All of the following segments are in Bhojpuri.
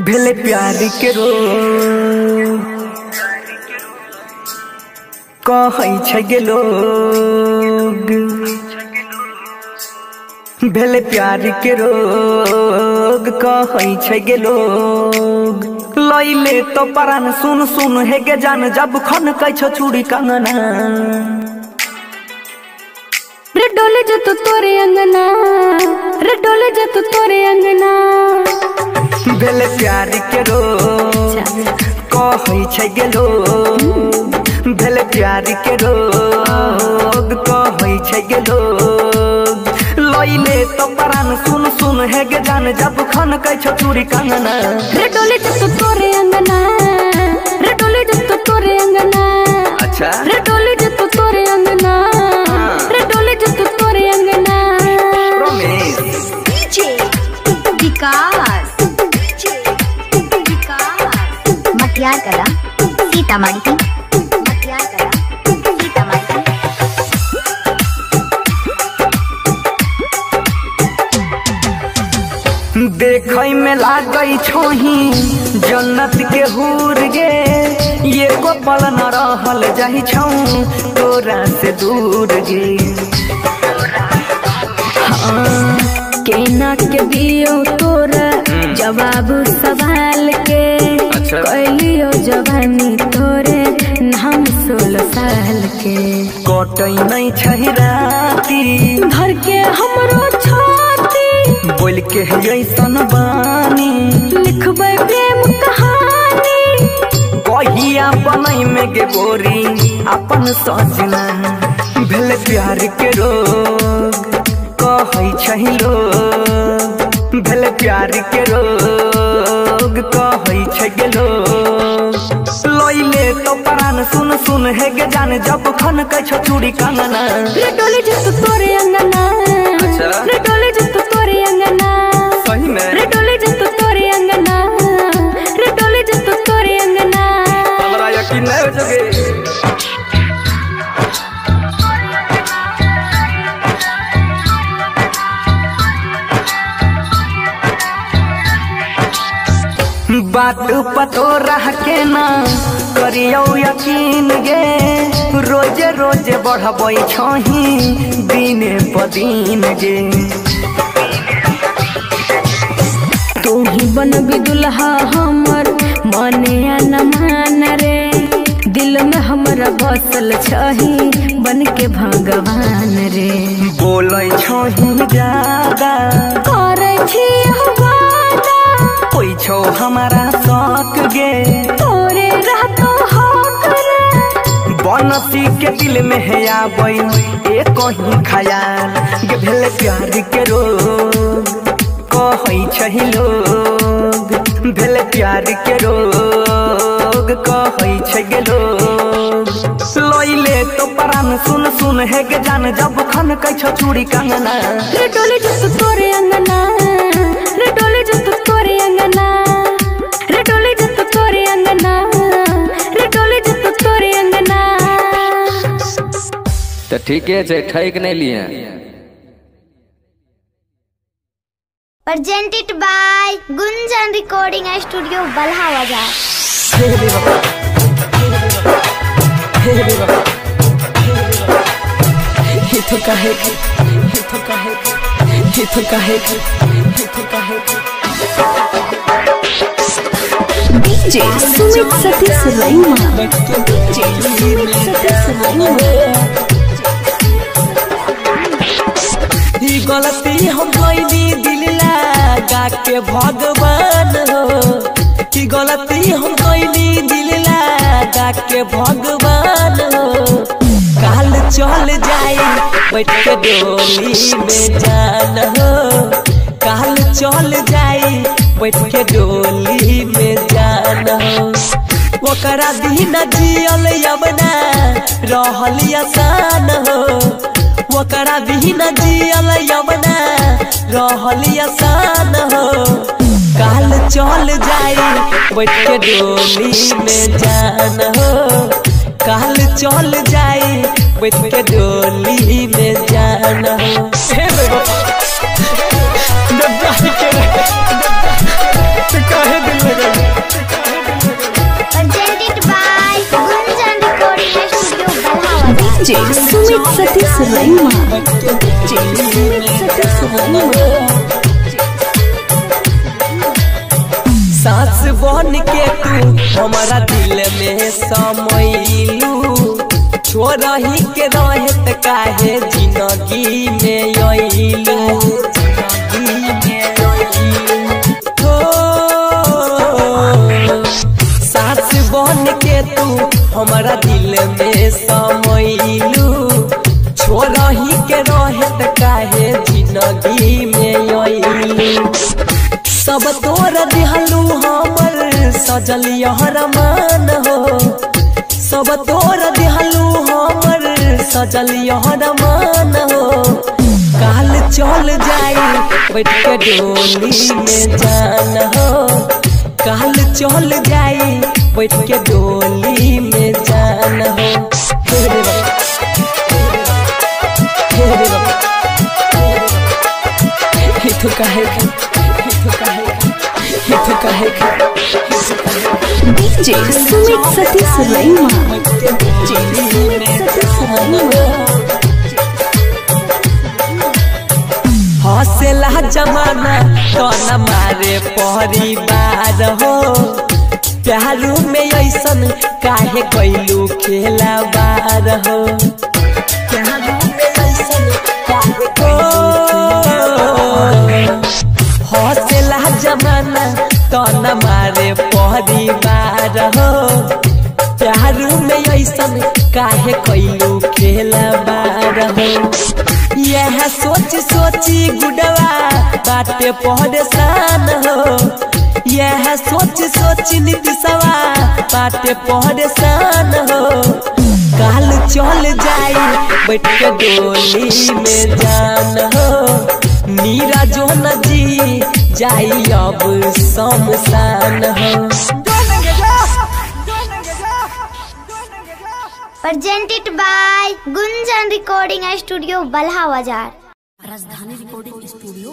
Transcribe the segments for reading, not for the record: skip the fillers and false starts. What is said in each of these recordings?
भेले प्यार के रोग कहै छै गे लोग, भेले प्यार के रोग कहै छै गे लोग। लैले तो परान सुन सुन हे गे जान जब खन कै छो चूड़ी कंगना। रे डोले जो तू तोरे अंगना, रे डोले जो तू तोरे अंगना। भेले प्यार के रोग कहै छै गे लोग, भेले प्यार के रोग कहै छै गे लोग। लैले तो परान सुन सुन हे गे जान जब खन कै छो चूड़ी कंगना। रे डोले जो तू तोरे अंगना, रे डोले जो तू तोरे अंगना। अच्छा रे डोले जो तू तोरे अंगना, रे डोले जो तू तोरे अंगना। प्रॉमिस डीजे विकास, मटियार कला सीतामढ़ी, मटियार कला सीतामढ़ी। देखै में लागै छोही जन्नत के हूर गे, ये को पल न रहल जाहि छौ तोरा से दूर गे। केना के दियो तोरा जवाब सवाल के, कैलियो जवानी तोरे हम 16 साल के। कटै नहीं छै राती धर के हमरो छाती, बोल के ऐसन बानी लिखबै प्रेम कहानी। कहिया बनै में गे बोरी अपन सजना। भेले प्यार के रोग कहै छै लोग, भेले प्यार के रोग कहै छै गे लोग। लैले तो परान सुन सुन हे गे जान जब खन कै छो चूड़ी कंगना। रे डोले जो तू तोरे अंगना, रे डोले जो तू तोरे अंगना। सही में रे डोले जो तू तोरे अंगना, रे डोले जो तू तोरे अंगना। हमरा यकीन नहीं हो जोगे। बात पतो रह के ना करियो यकीन गे, रोजे रोजे बढ़बै छही दिने प दिन गे। तू ही बनबी दुल्हा हमर मने न मान रे, दिल में हमरा बसल छही बन के भगवान रे। बोलै छही ज्यादा करे छी वादा, कोई छो हमारा शौक गे तोरे रहतो हक रे। बनसी के दिल में है आबै ए कहीं ख्याल गे। भेले प्यार के रोग कहै छै लोग, भेले प्यार के रोग कहै छै गे लोग। लैले तो परान सुन सुन हे गे जान जब खन कै छो चूड़ी कंगना। रे डोले जो तू तोरे अंगना, रे डोले जो तू तोरे अंगना। रे डोले जो तू तोरे अंगना, रे डोले जो तू तोरे अंगना। तो ठीक है ठैक नहीं लिए। Presented by Gunjan Recording Studio, Balha Bazaar. ये तो काहे, ये तो काहे, ये तो काहे, ये तो काहे। DJ Sumit Satish Raima, DJ Sumit Satish Raima. ही गलती हम कैली दिल लगा के भगवान हो, की गलती हम कैली दिल लगा के भगवान हो। काल चल जाई बैठ के डोली में जान हो, काल चल जाई बैठ के डोली में जान हो। ओकरा बिना जियल यवना रहल आसान हो, ओकरा बिना जियल यवना रहल आसान हो। काल चल जाई बैठ के डोली में जान हो, काल चल जाई बैठ के डोली में जान हो। काहे दिल लगा डीजे सुमित सतीश रैमा डीजे सुमित सतीश रैमा सास बन के तू हमारा दिल में समैलू छोड़ही के रहत काहे जिंदगी में आइलू सास बन के तू हमारा दिल में समैलू छोड़ही के रहत काहे जिंदगी में आइलू सब तोर दिहलू हमर सजल यहर मान हो सब तोर दिहलू हमर सजल यहर मान हो काल चल जाई बैठ के डोली में जान हो काल चल जाई बैठ के डोली में जान हो तो डीजे सुमित सतीश रैमा डीजे सुमित सतीश रैमा हौसला जमाना तो न मारे परिवार हो प्यारू में ऐसन काहे कैलू खेलाबार हो प्यारू में ऐसन काहे हौसला जमाना तो न मारे परिवार हो प्यारू में ऐसन काहे कैलू खेलाबार हो यह सोच सोची गुडवा बाटे परेशान हो यह सोच सोची नीतीशवा बाटे परेशान हो काल चल जाई बैठ के डोली में जान हो मीरा जो न जी जाई अब शमशान हो presented by Gunjan Recording Studio Balha Bazaar। Rajdhani recording studio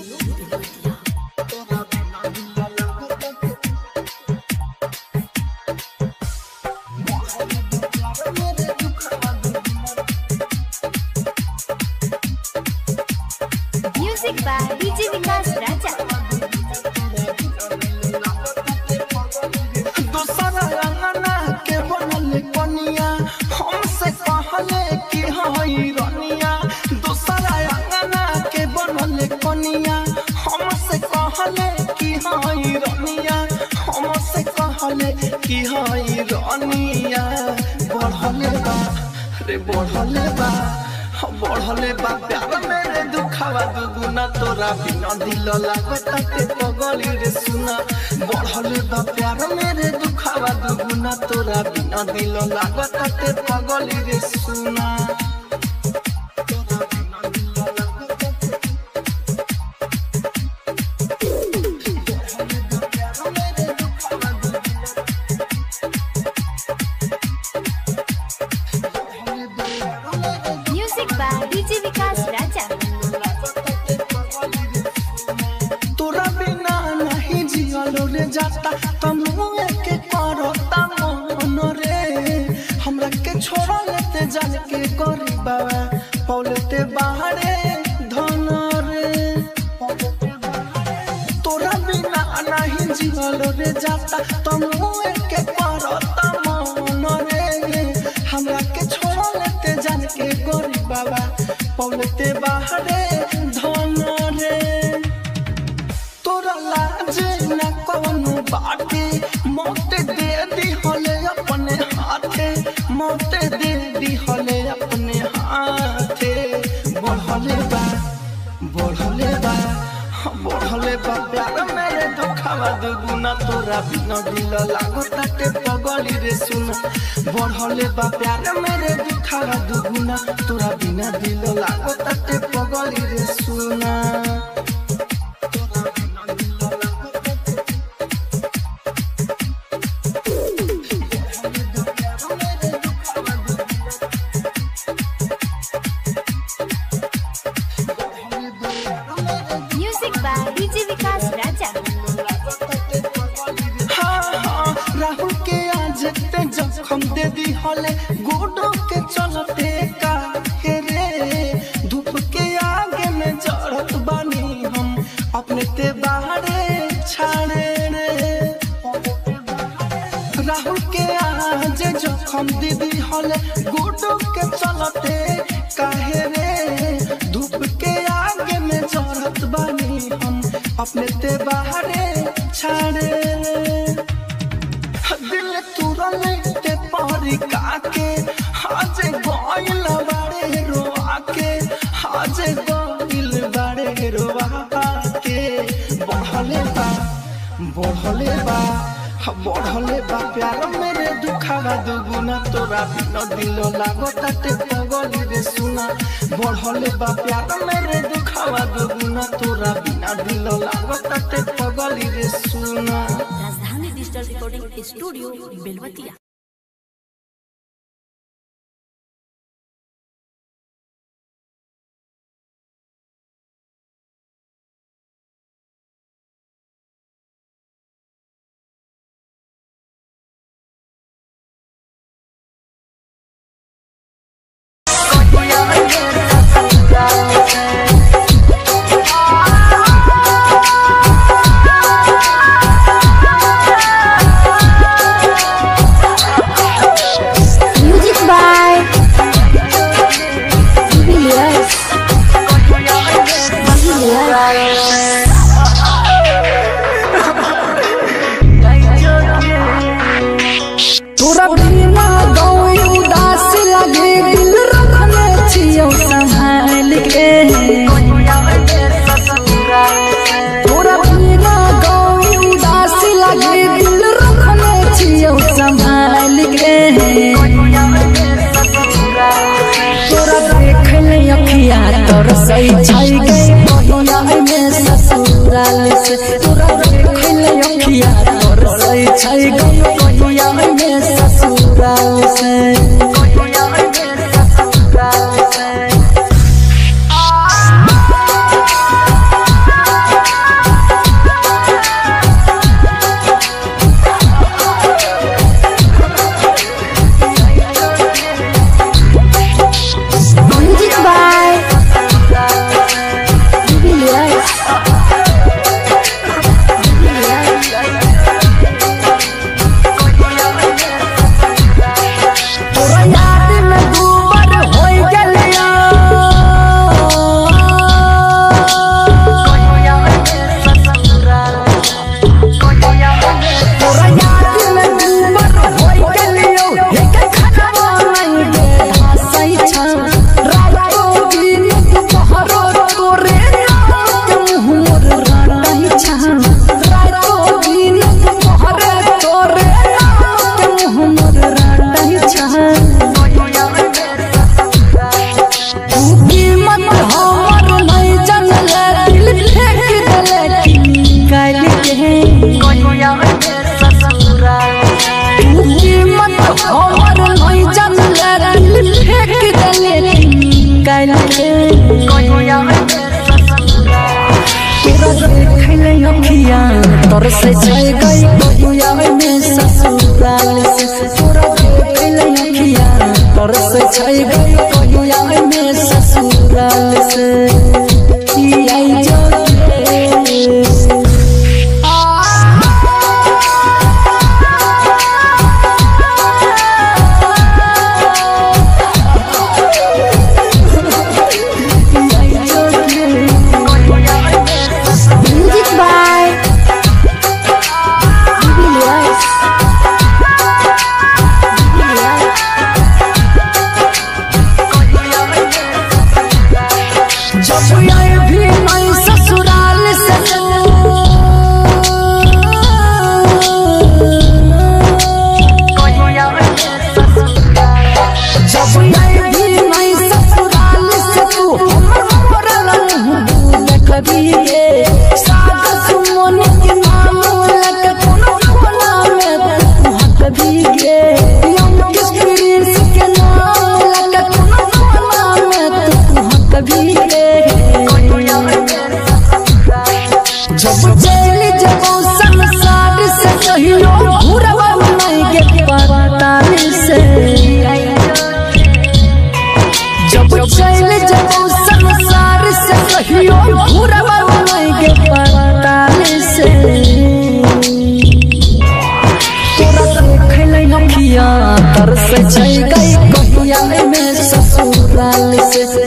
Music by DJ Vikas Raja। बढ़ले बा प्यार मेरे दुखावा दुगुना तोरा बिना दिल लागता के पगली रे सुना बढ़ले बा प्यार मेरे दुखावा दुगुना तोरा बिना दिल लागता के पगली रे सुना जाता तमुए के करता मन रे हमरा के छोड़ लेते जान के गरीबा पौलते बाहरे धन रे तोरा बिना नहीं जीवल रे जाता तमुए के करता मन रे हमरा के छोड़ लेते जान के गरीबा पौलते बाहरे धन रे तोरा लाज न कौन बाटे मौत दे दी हले अपने हाथे मौत दे दी हले अपने हाथे बढ़ले बा प्यार मेरे दुखावा दुगुना तोरा बिना दिल लागता के पगली रे सुना बढ़ले बा प्यार मेरे दुखावा दुगुना तोरा बिना दिल लागता के पगली रे सुना राहुल के आज ते जखम दे दी हले गोडो के चलते का राहुल के आज जखम दीदी हले गुडू के चलते काहे रे धूप के आगे में जरत बानी हम अपने ते बाहरे छाड़े दिल तुरले ते परी काके आज गइल बाड़े रोआ के आज गइल बाड़े रोआ के बढ़ले बा प्यार मेरे दुखावा दुगुना तोरा बिना दिलो लागो ताते पगली रे सुना बढ़ले बा प्यार मेरे दुखावा दुगुना तोरा बिना दिलो लागो ताते पगली रे सुना। राजधानी डिजिटल रिकॉर्डिंग स्टूडियो बेलवतिया। तोर से चल गई दुनिया में ससुराल से तोरा देखले अखिया तोर से चल गई दुनिया में ससुराल से आई जो जब अखियां तरस जाई गई कहिया में ससुराल से।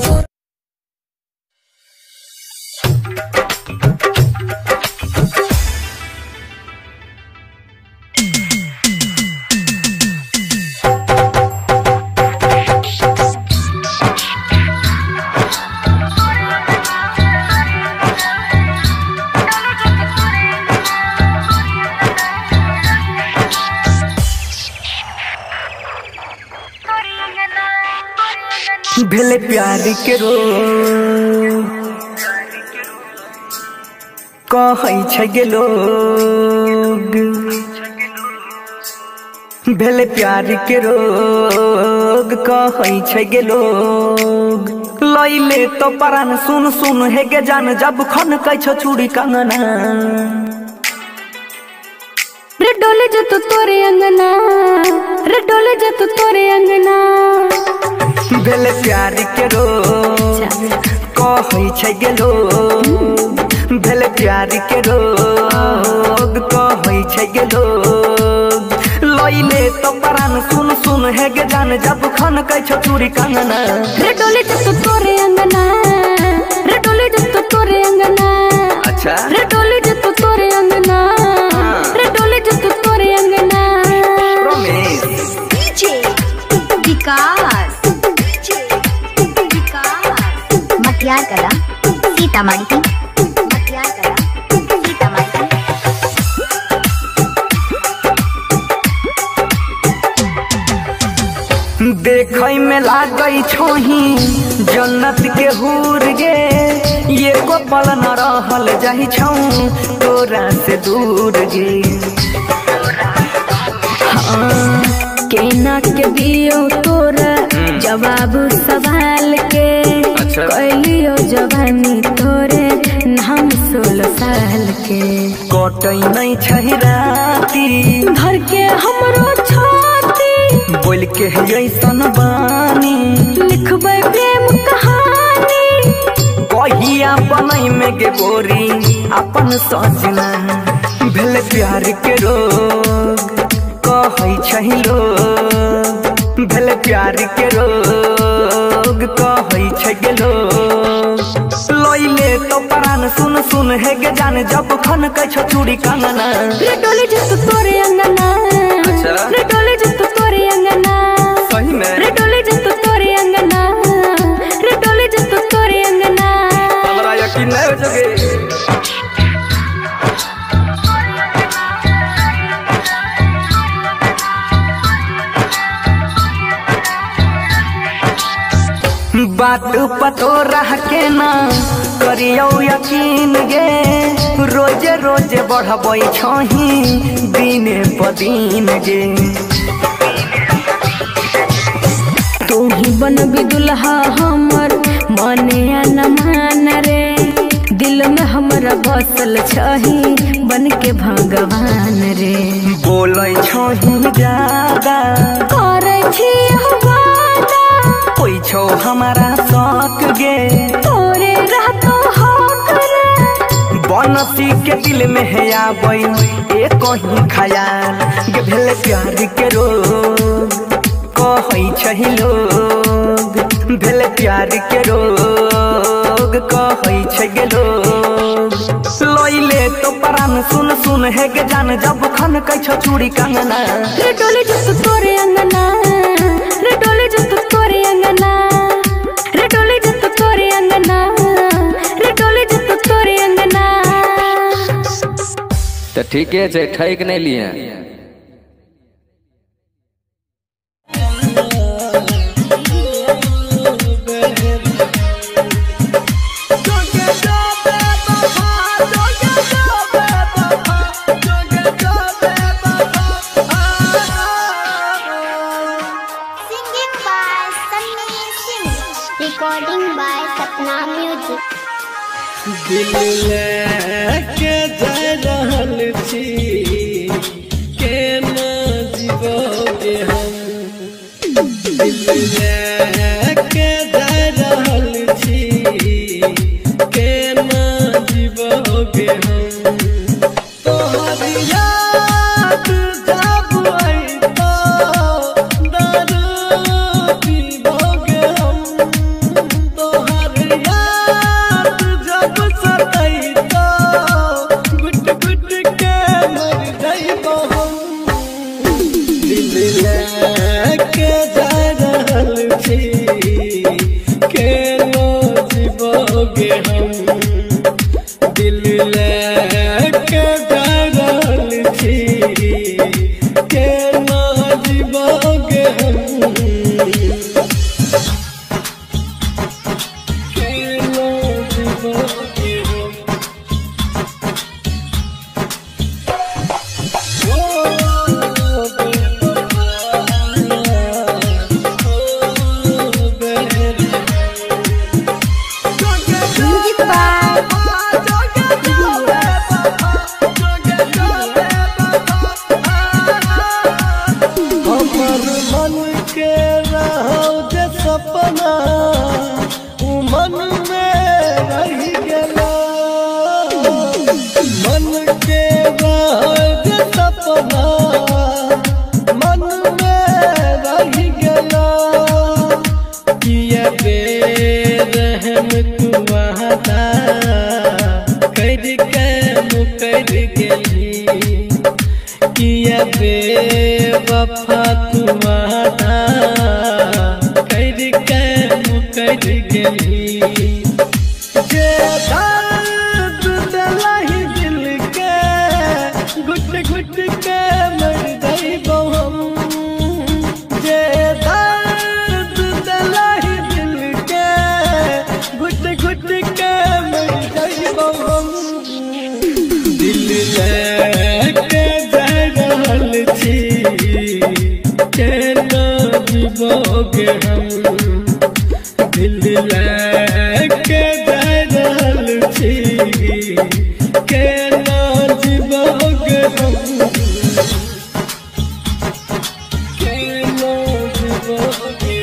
भेले प्यार के रो कहै छै गे लोग, भेले प्यार के रोग कहै छै गे लोग। लैले तो परान सुन सुन हे गे जान जब खन कै छो चूड़ी कंगना। रे डोले जो तो तोरे अंगना, रे डोले जो तो तोरे अंगना। भेले प्यार के रोग कहै छै गे लोग, भेले प्यार के रोग कहै छै गे लोग। लैले तो परान सुन सुन हे गे जान जब खन कै छो चूड़ी कंगना। रे डोले जो तो तोरे अंगना, रे डोले जो तो तोरे अंगना। अच्छा रे डोले जो तो तोरे अंगना, रे डोले जो तो तोरे अंगना। प्रॉमिस डीजे विकास, मटियार कला सीतामढ़ी, मटियार कला सीतामढ़ी। देखै में लागै छोही जन्नत के हूर गे, ये को पल न रहल जाहि छौ तोरा से दूर गे। हाँ, केना के दियो तोरा जवाब सवाल के। अच्छा। कैलियो जवानी तोरे हम 16 साल के। कटै नहीं छै राती धर के हमरो छाती, बोल के ऐसन बानी लिखबै प्रेम कहानी। कहिया बनै में गे गोरी अपन सजना। भेल प्यार के रोग कहै छै लोग, भेल प्यार के रोग कहै छै गे लोग। लैले तो परान सुन सुन हे गे जान जब खन कै छो चूड़ी कंगना। रे डोले जो तो तोरे अंगना, अच्छा। रे डोले जो तो तोरे अंगना। सही में रे डोले जो तो तोरे अंगना, रे डोले जो तो तोरे अंगना। हमरा यकीन नहीं हो जोगे। बात पतो रह के ना करियो यकीन गे, रोजे रोजे बढ़बै छही दिने प दिन गे। तू ही बनबी दुल्हा हमर मने न मान रे। दिल में हमरा बसल छही बन के भगवान रे। बोलै छही ज्यादा करे छी वादा, कोई छो हमारा शौक गे। तोरे रहतो हक रे। बनसी के दिल में है आबै ए कहीं ख्याल गे। भेल प्यार के रोग कहै छै लोग, भेल प्यार के रोग कहै छै गे लोग। लैले तो परान सुन सुन हे गे जान जब खन कै छो चूड़ी कंगना। रे डोले जो तो तोरे अंगना, रे डोले जो तो तोरे अंगना। रे डोले जो तो तोरे अंगना, रे डोले जो तो तोरे अंगना। तो ठीके छै, ठैक नहीं लिए। Singing by Sunny Singh, recording by Sapna Music. दिल लेके जा रहल छी केना जीवोगे हम। दिल लेके जा रहल छी केना जीवोगे हम। तोहर याद जब अइतो दिल लेके जा रहल छी केना जीवोगे हम दिल लेके जा रहल छी केना जीवोगे हम केना जीवोगे हम सपना उ मन में रही गेला मन के राज सपना मन में रही गेला किया बेरहम तू वादा कर के मुकर गेली किया बेवफा तू वादा मुकर गेली जे दर्द दिलाई दिल के घुट घुट के मर जाइबो हम जे दर्द दिलाई दिल के घुट घुट के मर जाइबो हम दिल लेके जा रहल छी केना जीवोगे हम दिल लेके जा रहल छी केना जीवोगे हम केना जीवोगे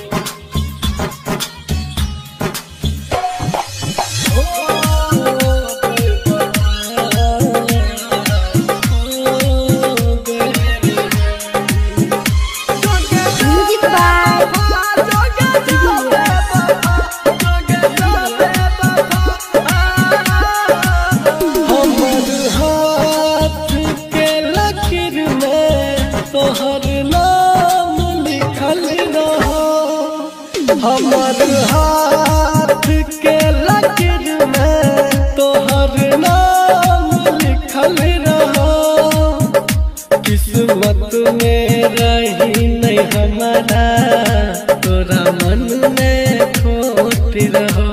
तोहर नाम लिखल रहो हमर हाथ के लकीर में तोहर नाम लिखल रहो किस्मत में रही नहीं हमारा तोरा मन में खोट रहो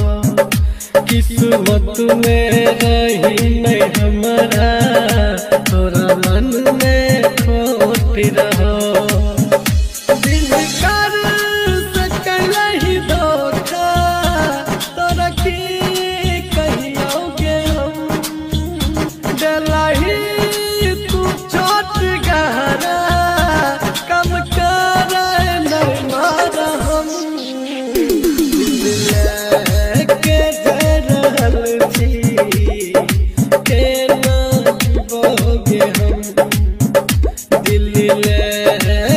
किस्मत में रही नहीं हमारा तोरा मन में खोट रहो दिल कर सकलही धोखा तोरा की कहियोगे हम दिलही तू चोट गहरा कम कर नहीं मारा हम दिल लेके जा रहल छी केना जीवोगे हम दिल ले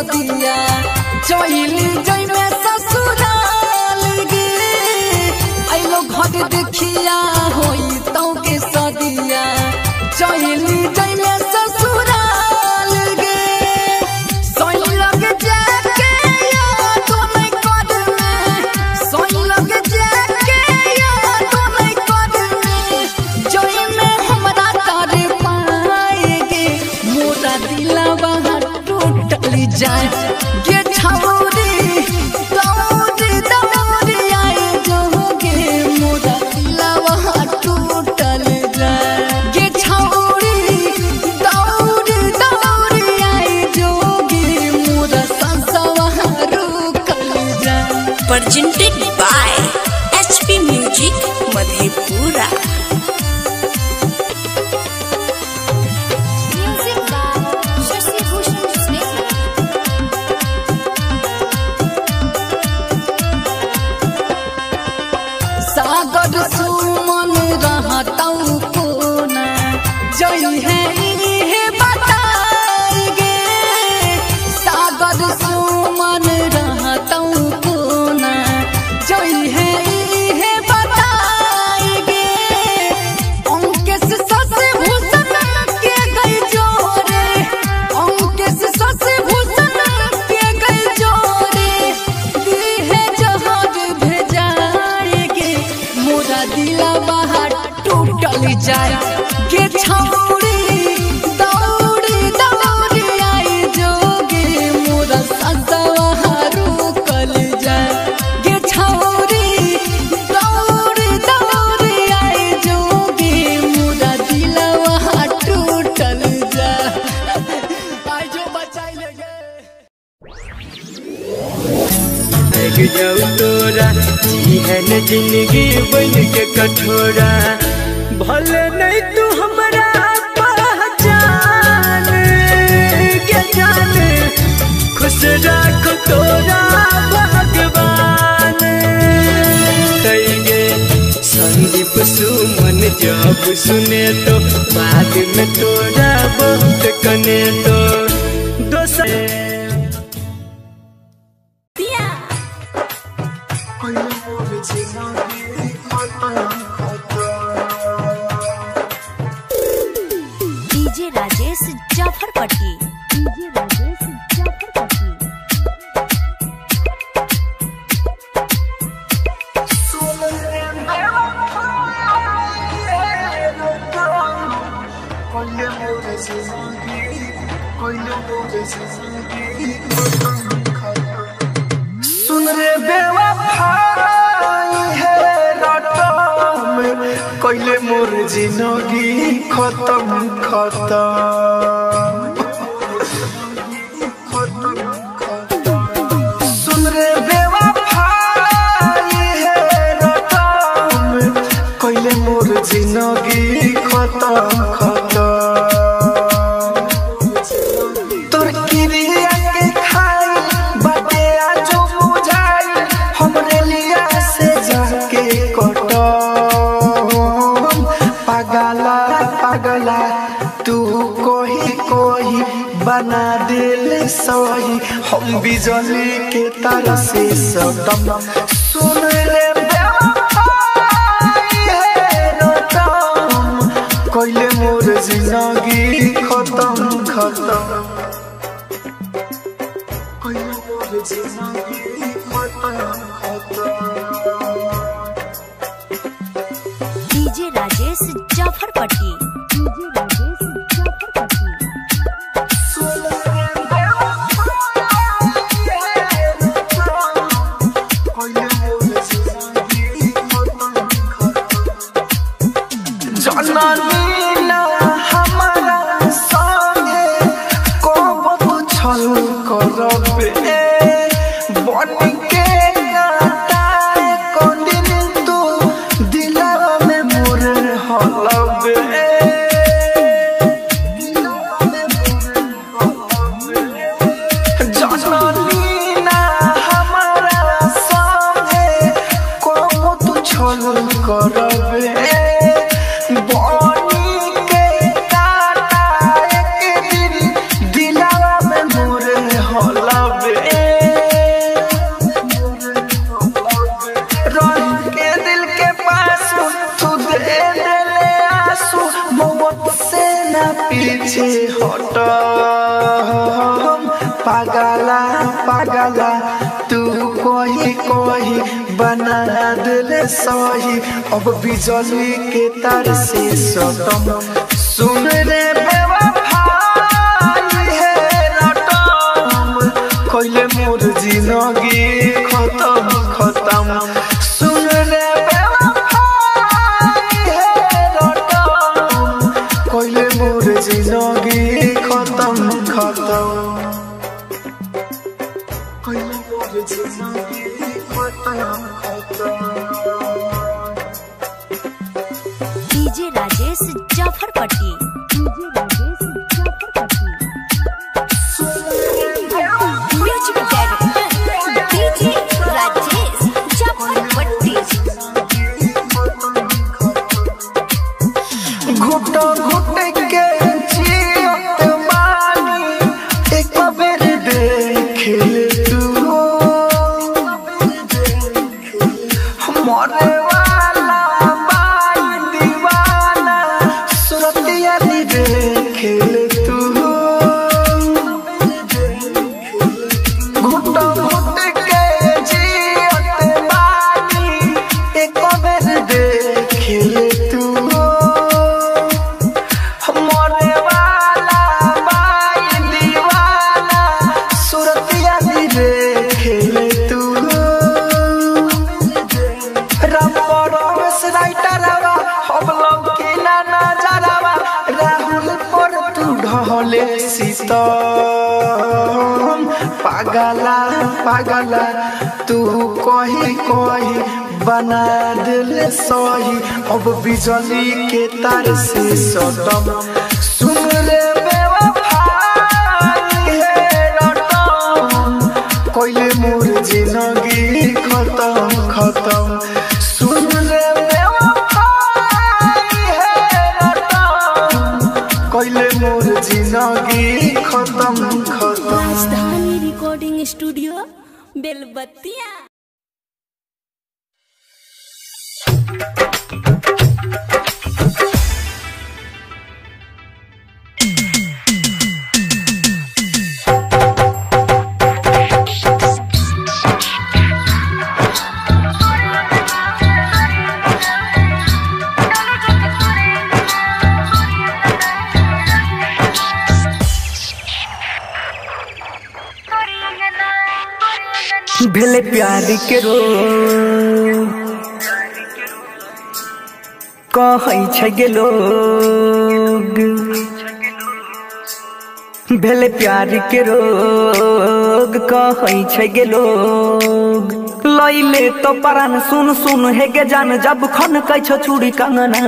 सदिया चली जइमे ससुराल गे आइलो घर देखिया होई तो के सदिया चली जइमे ससुराल गे सोई लग जाके याद नहीं करने सोई लग जाके याद नहीं करने जोई में हमरा तारे पाएगे मोरा दिलवा टूटली जाए गे छौरी दौड़ी दौड़ी आए जोगे मोरा दिलवा टूटल जाए गे छौरी दौड़ी दौड़ी आए जोगे मोरा संसवा रुकल जाए। presented by HP Music Madhepura। Music by Shashi Bhushan Smith। सागर सुमन रहतौ कोना जई है इहे बताएगे सागर सुमन रहतौ कोना जई है इहे बताएगे अंकेश ससे भूषण के गई जोरे अंकेश ससे भूषण के गई जोरे दिहे जहाज भेजाएगे मोरा दिला बाहर टूटल जाए गे छौरी दौड़ी दौड़ी आई जोगे मोरा संसवा रुकल जाए गे छौरी दौड़ी दौड़ी आई जोगे मोरा दिला बाहर टूटल जाए आई जो बचाई लेगे लग जाऊ तोरा जीहन जिंदगी बन के कठोरा भले नहीं तू हमरा पहचान के जाने खुश राख तोरा भगवान तैगे संदीप सुमन जब सुने तो बाद में तोरा बहुत कने तो दोसर डीजे राजेश जाफरपट्टी। डीजे राजेश जाफरपट्टी। सुन रे बेवफाई है रटम कइले मोर जिंदगी खत्म खत्म सुन रे बेवफाई है रटम कइले मोर जिंदगी खत्म खत्म तोर किरिया के खाई बाटे आजो बुझाई हमरे लिया से जाके कटम पागला पागला तू कोही कोही बना दिल सोही हम बिजली के तार से सदम सुन ले बेवफाई है रटम कइले मोर जिंदगी खत्म खत्म कइले मोर जिंदगी खत्म खत्म डीजे राजेश जाफरपट्टी। डीजे राजेश जाफरपट्टी। जननी ना हमारा संगे कब छल करबे बन के आता को दिन तू दिलवा में मोर हलबे पागला तू कोही कोही बना दिले सही अब बिजली के तार से सटम सुन रे बेवफाई है रटम कोइले मोर जिंदगी खत्म खत्म सुन रे बेवफाई है रटम कोइले मोर जिंदगी खत्म खत्म कोइले मोर जिंदगी खत्म खत्म DJ Rajesh Jafarpatti music director DJ Rajesh Jafarpatti घुट घुट के जियत बानी एक बेर देख ले तू मरे वाला बाई दीवाना सुरतिया दी देख ले तू घुट घुट के जियत बानी एक बेर देख ले तू मरे वाला बाई दीवाना सुरतिया दी देख ले तू राइटरवा हम लोग की ना नजरवा राहुल पर तू ढले सीतम पागला पागला तू कोही कोही बना दिले सही अब बिजली के तार से सटम सुन रे बेवफाई है रटम कोइले मोर जिंदगी खत्म खत्म सुन रे कोइले मोर जिंदगी खत्म खत्म राजधानी रिकॉर्डिंग स्टूडियो बेलबत्तिया भेले प्यार के रो कहै छै गे लोग भेले प्यार के रोग कहै छै गे लोग लैले तो परान सुन सुन हे गे जान जब खन कै छो चूड़ी कंगना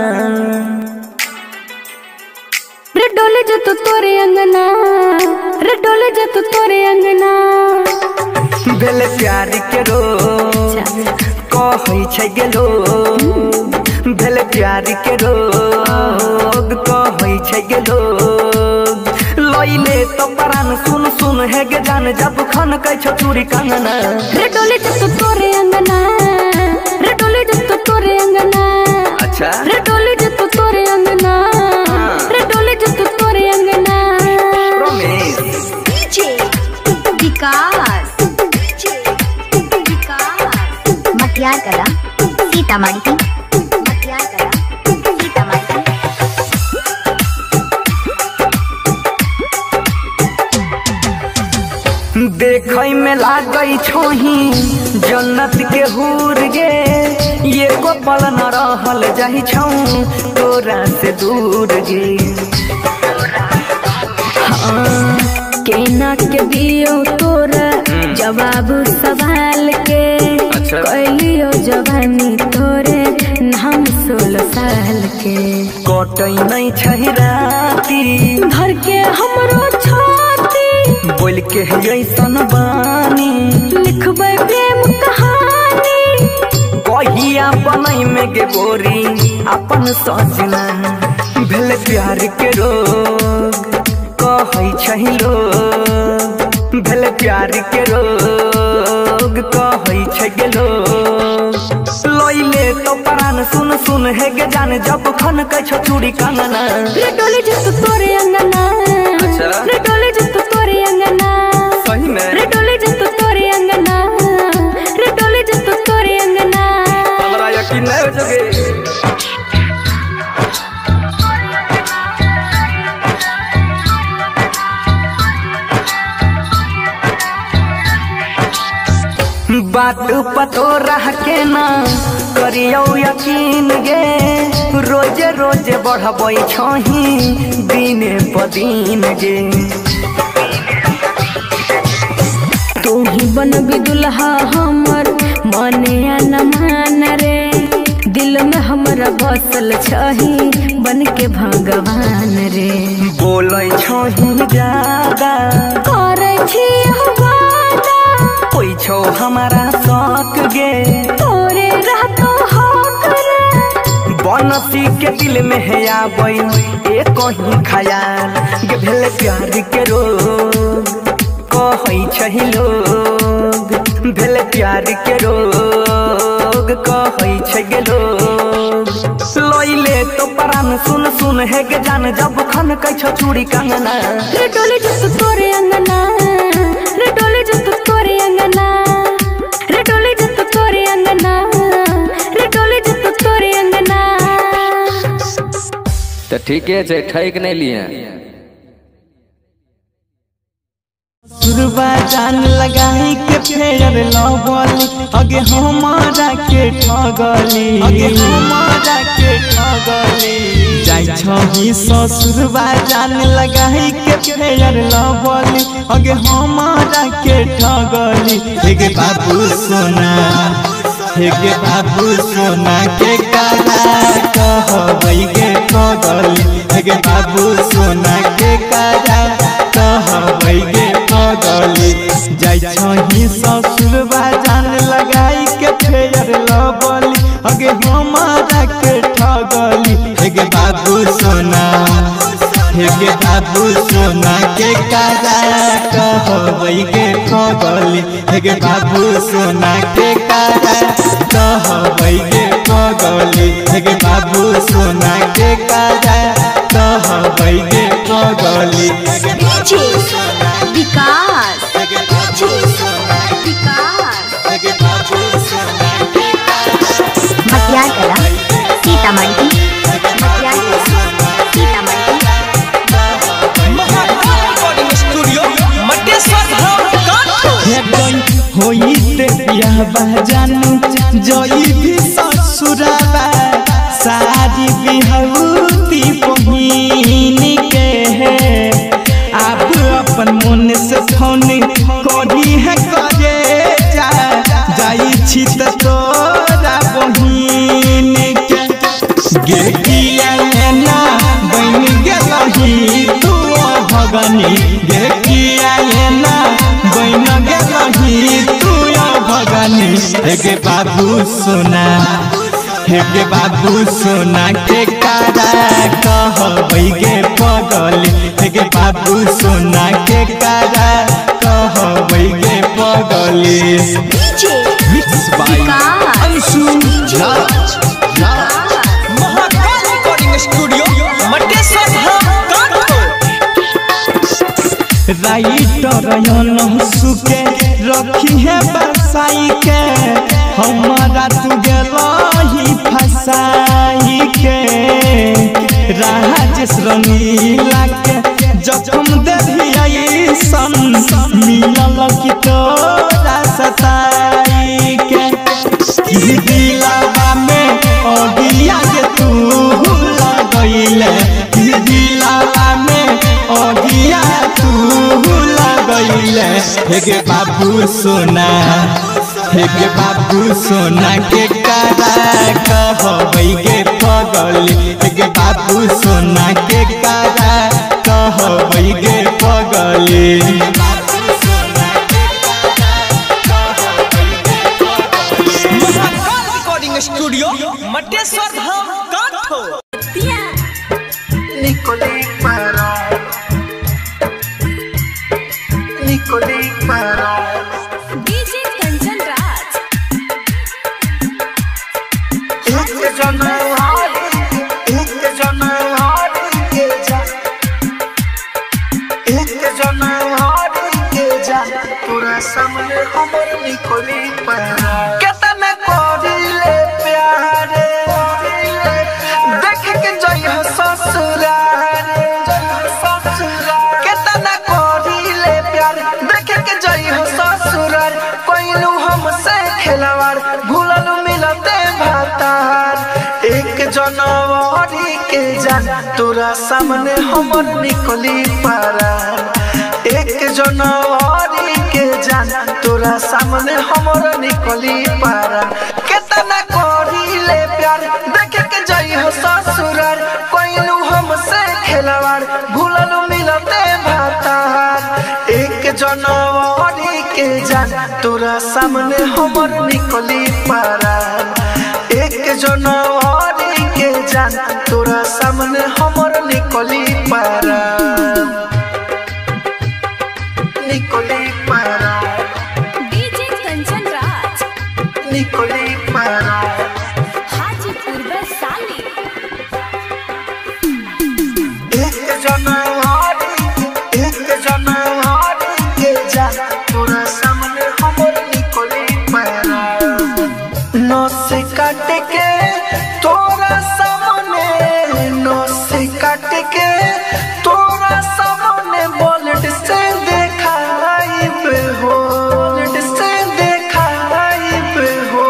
रे डोले जो तू तोरे अंगना रे डोले जो तू तोरे अंगना भेले प्यार के रोग कहै छै गे लोग भेले प्यार के रोग कहै छै गे लोग लैले तो परान सुन सुन हे गे जान जब खन कै छो चूड़ी कंगना रे डोले जो तू तोरे अंगना रे डोले जो तू तोरे अंगना अच्छा रे डोले जो तू तोरे अंगना रे डोले जो तू तोरे अंगना प्रॉमिस डीजे विकास मटियार कला सीतामढ़ी मटियार कला सीतामढ़ी देखै में लागै छोही जन्नत के हूर गे ये को पल न रहल जाहि छौ तोरा से दूर गे केना के दियो तोरा जवाब सवाल के कैलियो जवानी तोरे हम 16 साल के कटै नहीं छै राती धर के हमरो छाती बोल के ऐसन बानी लिखबै प्रेम कहानी कहिया बनै में गे बोरी अपन सजना भेल प्यार के रोग कहै छै लोग भेल प्यार के रोग कहै छै गे लोग लैले तो परान सुन सुन हे गे जान जब खन कै छो चूड़ी कंगना रे डोले जो तोरे अंगना अच्छा रे डोले जो तोरे अंगना सही में रे डोले जो बात पतो रह के ना करियो यकीन गे रोजे रोजे बढ़बै छही दिने पदीन गे तू ही बनबी दुल्हा हमर मने न मान रे दिल में हमरा बसल छही बन के भगवान रे बोलै छही ज्यादा करे छी वादा कोई छो हमारा शौक गे तोरे रहतो हक रे बनसी के दिल में है आबै ए कहीं ख्याल गे भेल प्यार के रोग कहै छही लोग भेल प्यार के रोग कहै छै गे लोग लइले तो प्राण सुन सुन है गे जान जब खन कै छो चूड़ी कंगना रे डोले जत तोरे अंगना रे डोले जत तोरे अंगना रे डोले जत तोरे अंगना रे डोले जत तोरे अंगना तो ठीके छै ठैक नहीं लिए सुरबा जान लगाई के फेर लवली अगे हमारा के ठगली जाय छही ससुरबा जान लगाई के फेर लवली अगे हमारा के ठगली हे बाबू सोना हे बाबू सोना के काला कहबै गे पगली हे बाबू सोना के काला कहबै गे पगली जाय छही ससुरबा जान लगाई के फेर लवली अगे हमारा के ठगली हे बाबू सोना हे बाबू सोना के काला कहबै गे पगली हे बाबू सोना के काला कहबै गे पगली हे बाबू सोना के काला कहबै गे पगली विकास मटियार कला सीतामढ़ी होइते बियाह जानू जई भी ससुराबा सारी बिहौती बहिन के आप अपन मन से फोन करी है करे जाई छी त तोरा बहिन के गे किया ना बन गेलही तू भगनी गे किया ना बन गेलही तू भगनी हे बाबू सोना हे बाबू सोना के कारा कहबै गे पगली हे बाबू सोना के कारा कहबै गे पगली mix by Anshu Raj Mahakal recording studio Mateshwar Dham writer Ansu के रखी है बसाई के हमारा तू गेलही फसाई के राजेश रंगीला के जखम देही सन मिलल की तोरा सताई के दिलवा में ओडिया के तू लगैले दिलवा में ओडिया तू लगैले हे बाबू सोना हे बाबू सोना के कारा कहबै गे पगली हे बाबू सोना के कारा कहबै गे पगली महाकाल रिकॉर्डिंग स्टूडियो मटेश्वर धाम काठो डीजे कंचन राज पूरा सामने हमर निकली केतना करिले प्यारे देख के जई हो ससुराल केतना करिले प्यार देख के जई हो ससुराल कोइनु हमसे खेलवाड़ भूलल मिलते भातार। 1 जनवरी के जान तोरा सामने हमर निकली पारान। 1 जनवरी के जान तोरा सामने हमर निकली पारान। केतना करीले प्यार देखे के जाई हो ससुरार। कोइलू हमसे खेलवाड़ भूलल मिलते भातार। 1 जनवरी के जान तोरा सामने हमर निकली पारान। 1 जनवरी के जान तोरा सामने हमर निकली पारान। निकली पारान। डीजे कंचन राज निकली पारान। हाजीपुर वैशाली। 1 जनवरी के जान तोरा सामने हमर निकली पारान। नस काट के तोरा सामने, नस काट के तोरा सामने बुलेट से देखाइब हो, बुलेट से देखाइब हो।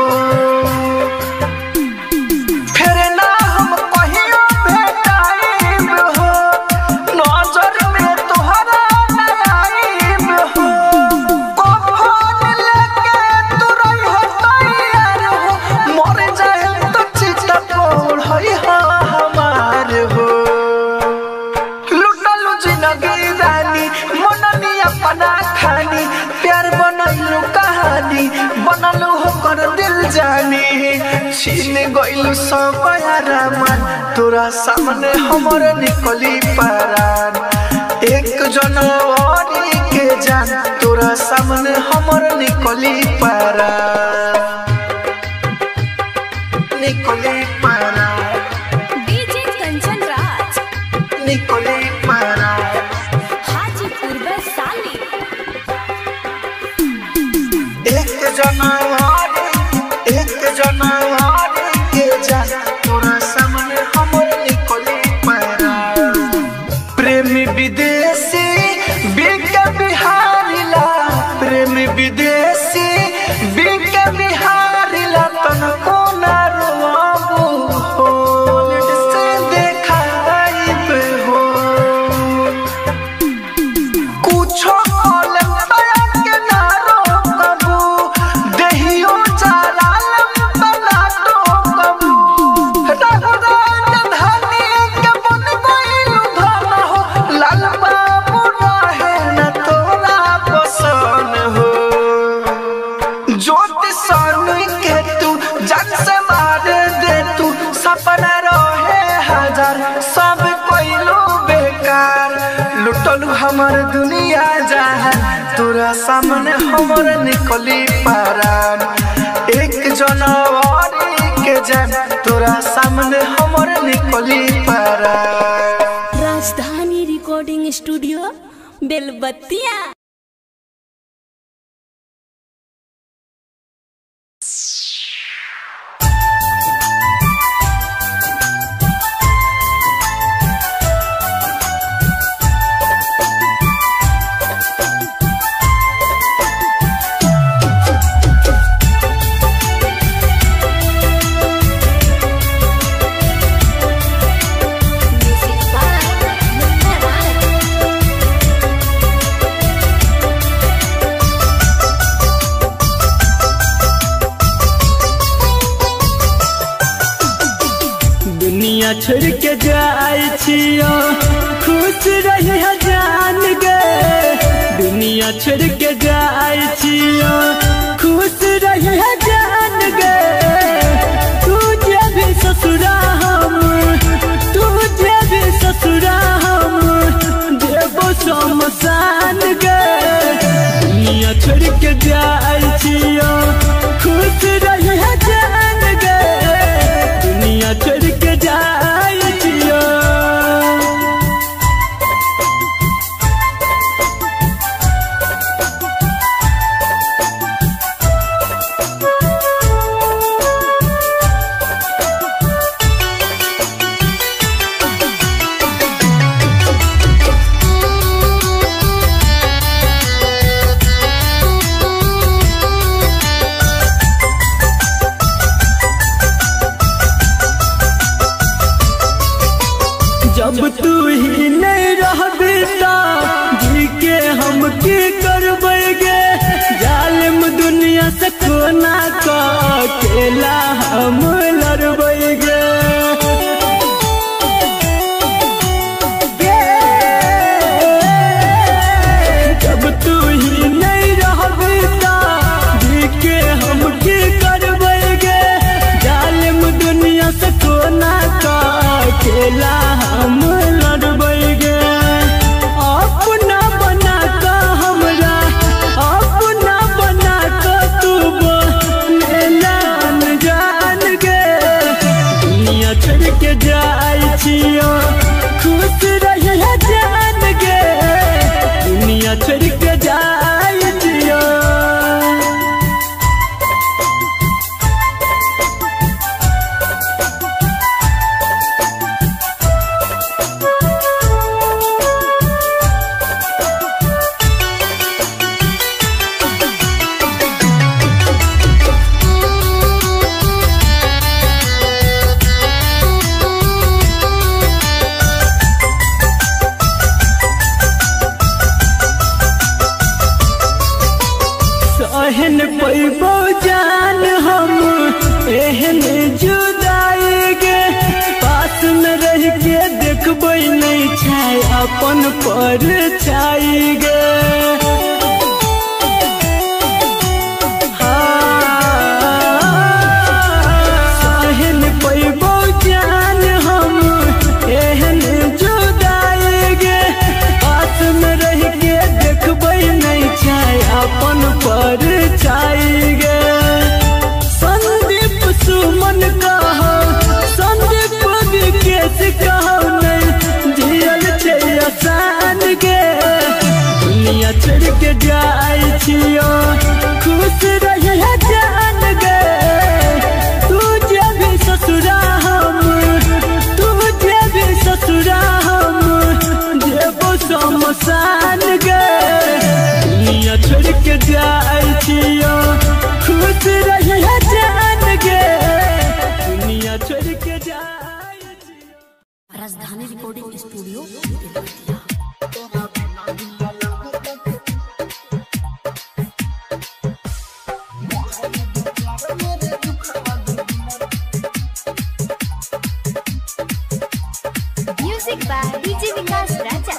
फिर ना हम कहियो भेटाइब हो, नजर में तोहरा ना आइब हो। कफन लेके तू रहिहो तैयार हो, मर जाए तो चिता पढ़ई हो हमार हो। लुटलू जिंदगी रानी मननी अपना खानी, प्यार बनलू कहानी बनलू होकर दिल जानी। छीन गइलू सब यारामान तोरा सामने हमर निकली पारान। 1 जनवरी के जान तोरा सामने हमर निकली पारान। निकली पारान। डीजे कंचन राज निकली पारान। हाजीपुर वैशाली। 1 जनवरी के जान तोरा सामने हमर निकली पारान। प्रेमी विदेशी बिके बिहारीला, प्रेमी विदेशी बिके बिहारीला तनको ना रोआबू हो, बुलेट से देखाइब हो। कुछो अलग तया के ना रोकबू, देहियो जलालम तना टोकबू। रघुराज धनी के बन गइलू धन हो, लाल बाबू रहे न तोरा पसंद हो। ज्योति सानू के तू जान से मार दे तू, सपना रहे हजार सब कोइलू बेकार। लुटलू हमर दुनिया जहान तोरा सामने हमर निकली पारान। 1 जनवरी के जान तोरा सामने हमर निकली पारान। राजधानी रिकॉर्डिंग स्टूडियो बेलबत्तिया। दुनिया छोड़ के जाए छियो खुश रही जान गे। दुनिया छोड़ के जाए छियो खुश रही जान गे। तुझे भी ससुरा हम, तुझे भी ससुरा हम देवो शमशान गे। दुनिया छोड़ के जाए छियो खुश रही जान गे। दुनिया छोड़ के जाए छियो। से कोना का अकेला हम लड़बैगे जब तू ही नहीं रहबी के हम की करबैगे जालिम दुनिया से कोना का अकेला हम लड़बैगे अपना बना का हमरा अपना बना का तू जान जान गे दुनिया छोड़ के जाई छियो खुश रहे जान गे दुनिया छोड़ के जाई छियो एहन पैबो जान हम एहन जुदाई गे पास में रह के देखबै नहीं छाय अपन पर छाई गे एहन पैबो जान हम एहन जुदाई गे पास में रह के देखबै नहीं छाय अपन पर चाहिए संदीप सुमन कहो संदीप विकेश कहो नहीं जियल छे आसान गे दुनिया छोड़ के जाई छियो खुश रहे जान गे तू जे भी ससुरा हम तू जे भी ससुरा हम जेबो शमशान गे दुनिया छोड़ के जाई छियो खुश रहे जान गे दुनिया छोड़ के जाई छियो Rajdhani recording studio music by DJ Vikas Raja.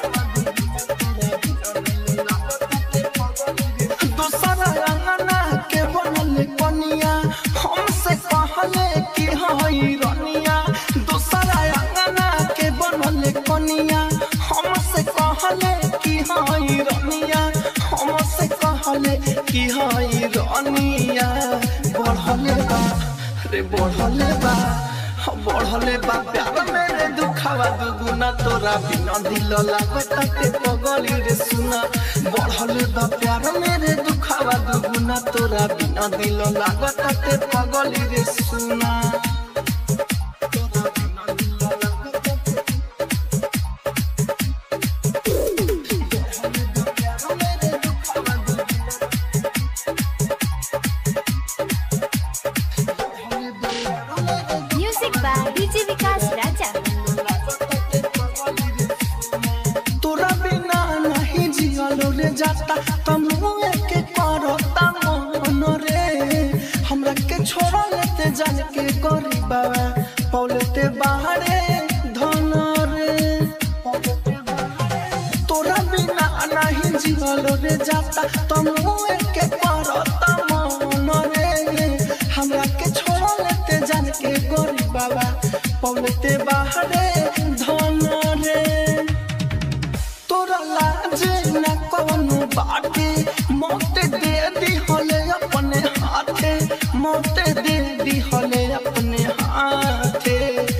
दूसरा अंगना के बनल कनिया हमसे कहले कि हई रनिया दूसरा अंगना के बनल कनिया हमसे कहले कि हई रनिया हमसे कहले कि हई रनिया बढ़ले बा रे बढ़ले बा प्यार मेरे दुखावा दुगुना तोरा बिना दिल लागता के पगली रे सुना बढ़ले बा प्यार मेरे दुखावा दुगुना तोरा बिना दिल लागता के पगली रे सुना music by DJ Vikas Raja. तोरा बिना नहीं जियलो रे जाता तमुए के करता मन रे हमरा के छोड़ लेते जान के गरीबा पौलते बाहरे धन रे तोरा बिना नहीं जियलो रे जाता तमुए के करता मन रे हमरा के छोड़ लेते जान के गरीबा पौलते बाहरे धन रे तोरा लाज न कोनो बाटे मौत दे दी होले अपने हाथे मौत दे दी होले अपने हाथे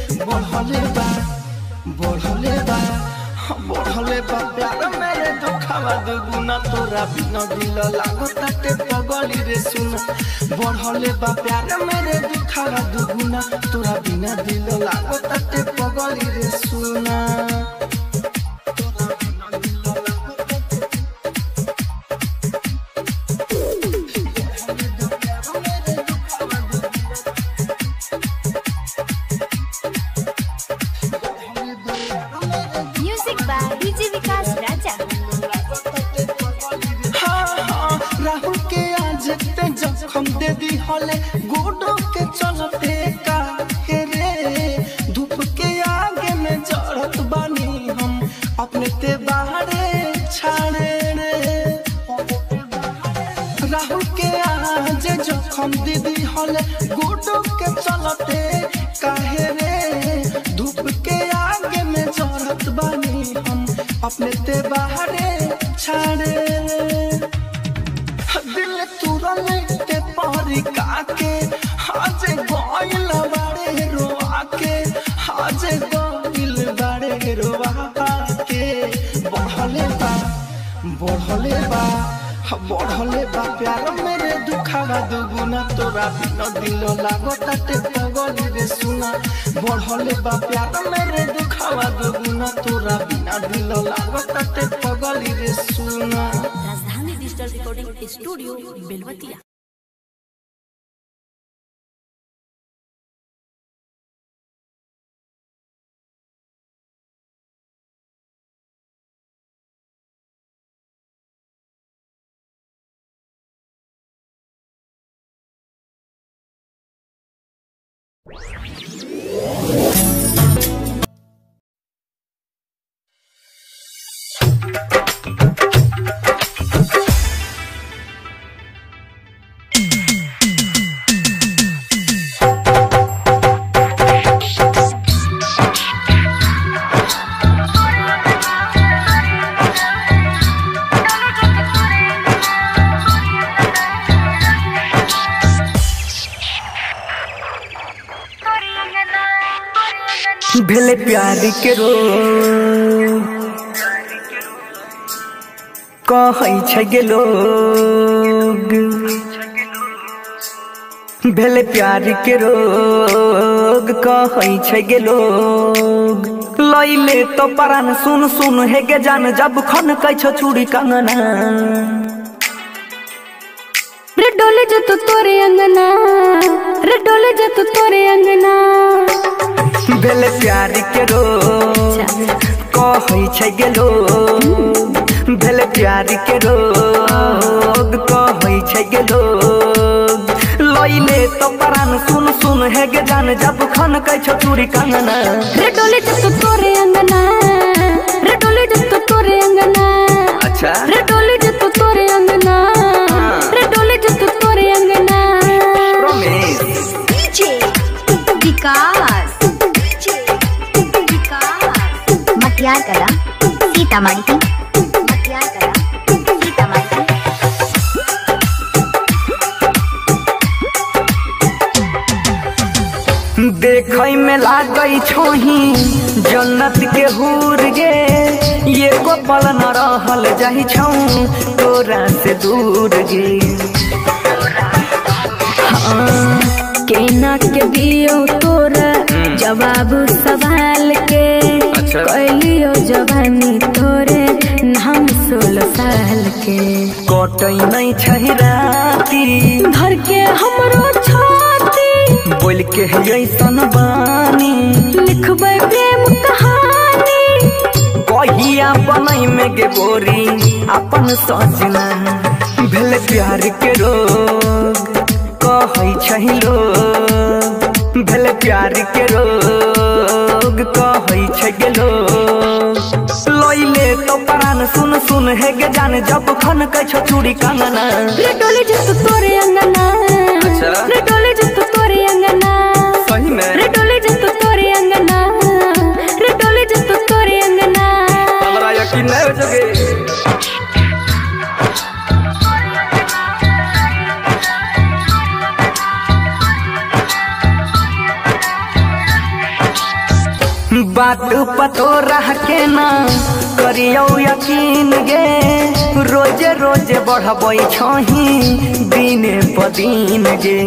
बढ़ले बा प्यार मेरे दुखावा दुगुना तोरा बिना दिल लागता के पगली रे सुना बढ़ले बा प्यार मेरे दुखावा दुगुना तोरा बिना दिल लागता के पगली रे सुना music by DJ Vikas Raja. Rahul के आज ते जखम दे दी हले गुडो के चलते का रे धूप के आगे में जड़त बानी हम अपने ते बाहरे छाड़े रे राहुल के आज जखम दीदी हले गुडो के चलते काहे रे धूप के आगे में जड़त बानी हम अपने ते बाहरे छाड़े दिल तुरले ते पारी काके आज गोइल बाड़े रोआ के आज गोइल बाड़े रोआ के बढ़ले बा प्यार मेरे दुखावा दुगुना तोरा बिन दिल लागताटे पगली रे सुना बढ़ले बा प्यार मेरे दुखावा दुगुना तोरा बिन दिल लागताटे पगली रे सुना। राजधानी डिजिटल रिकॉर्डिंग स्टूडियो बेलवतिया। भेले प्यार के रो कहै छै गे लोग भेले प्यार के रोग कहै छै गे लोग लैले तो परान सुन सुन हे गे जान जब खन कै छो चूड़ी कंगना रे डोले जो तो तोरे अंगना रे डोले जो तो तोरे अंगना भेले प्यार के रोग कहै छै गे लोग भेले प्यार के रोग कहै छै गे लोग लैले तो परान सुन सुन हे गे जान जब खन कै छो चूड़ी कंगना रे डोले जो तो तोरे अंगना रे डोले जो तो तोरे अंगना अच्छा रे डोले जो तो तोरे अंगना रे डोले जो तो तोरे अंगना रमेश डीजे विकास मटियार कला सीतामढ़ी मटियार कला सीतामढ़ी। देखै में लागै छोही जन्नत के हूर गे ये को पल न रहल जाहि छौ तोरा से दूर गे केना के दियो तोरा जवाब सवाल के कैलियो जवानी तोरे नाम 16 साल के कटै नहीं छै राती घर के हमरो छाती बोल के ऐसन बानी लिखबै प्रेम कहानी कहिया बनै में गे बोरी अपन सजना भेले प्यार के रोग कहै छै लोग भेले प्यार के रोग कहै छै गे लोग लैले तो परान सुन सुन हे गे जान जब खन कै छो चूड़ी कंगना रे डोले जो तो तोरे अंगना अच्छा रे डोले जो तो तोरे अंगना सही में रे डोले जो तो तोरे अंगना रे डोले जो तो तोरे अंगना हमरा यकीन नहीं हो जगे बात पतो रह के ना करियो यकीन गे रोजे रोजे बढ़बै छही दिने प दिन गे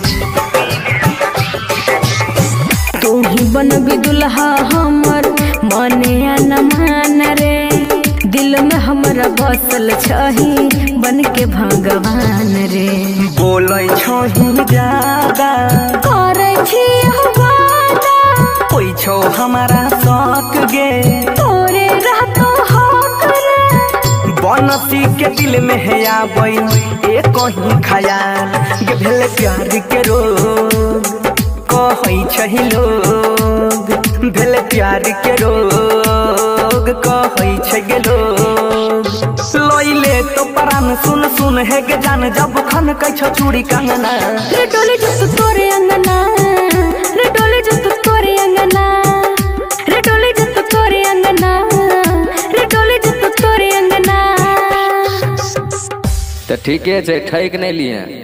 तू ही बनबी दुल्हा हमर मने न मान रे दिल में हमरा बसल छही बन के भगवान रे बोलै छही ज्यादा करे छी वादा कोई छो हमारा शौक गे तोरे रहतो हक रे बनसी के दिल में है आबई ए कहीं खयाल गे भेल प्यार के रोग कहै छहि लोग भेल प्यार के रोग कहै छै गे लोग लइले तो प्राण सुन सुन है गे जान जब खन कै छ चूड़ी कंगना रे डोले जब तोरे अंगना रे डोले जब तोरे अंगना रे डोले जब तोरे अंगना रे डोले जब तोरे अंगना तो ठीके छै ठैक नहीं लिए